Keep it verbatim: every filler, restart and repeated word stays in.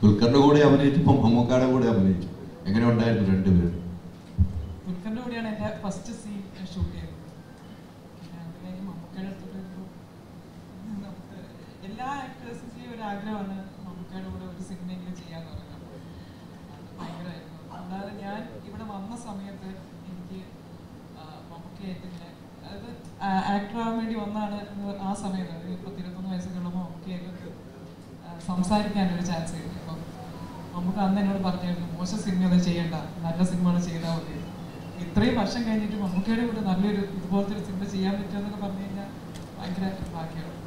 ദുൽഖറിന്റെ കൂടെ അഭിനയിച്ചപ്പോൾ മമ്മൂക്കയുടെ കൂടെ അഭിനയിച്ചു. എങ്ങനെ ഉണ്ടായിരുന്നു രണ്ടുപേരും? ദുൽഖറിന്റെ കൂടെയാണ് എൻ്റെ ഫസ്റ്റ് സീൻ ഷൂട്ട് ചെയ്തത്. മമ്മൂക്കയുടെ അടുത്ത് നമുക്ക് എല്ലാ ആക്ടേഴ്സിൻ്റെയും ഒരു ആഗ്രഹമാണ് മമ്മൂക്കയുടെ കൂടെ ഒരു സിനിമയെങ്കിലും ചെയ്യാന്ന് പറയുന്നത്. ഭയങ്കരമായിരുന്നു. അല്ലാതെ ഞാൻ ഇവിടെ വന്ന സമയത്ത് എനിക്ക് മമ്മൂക്കയായിട്ടില്ല, അതായത് ആക്ടർ ആവാൻ വേണ്ടി വന്നാണ് ആ സമയത്ത്, ഒരു പത്തിരുപത്തൊന്ന് വയസ്സൊക്കെ ഉള്ളപ്പോൾ മമ്മൂക്കയായിട്ട് സംസാരിക്കാനൊരു ചാൻസ് കിട്ടി. അപ്പം നമുക്ക് അന്ന് എന്നോട് പറഞ്ഞായിരുന്നു, മോശം സിനിമയൊന്നും ചെയ്യണ്ട, നല്ല സിനിമകൾ ചെയ്താൽ മതി. ഇത്രയും വർഷം കഴിഞ്ഞിട്ട് മമ്മൂക്കയുടെ കൂടെ നല്ലൊരു ഇതുപോലത്തെ ഒരു സിനിമ ചെയ്യാൻ പറ്റുമെന്നൊക്കെ പറഞ്ഞു കഴിഞ്ഞാൽ ഭയങ്കര ഭാഗ്യമാണ്.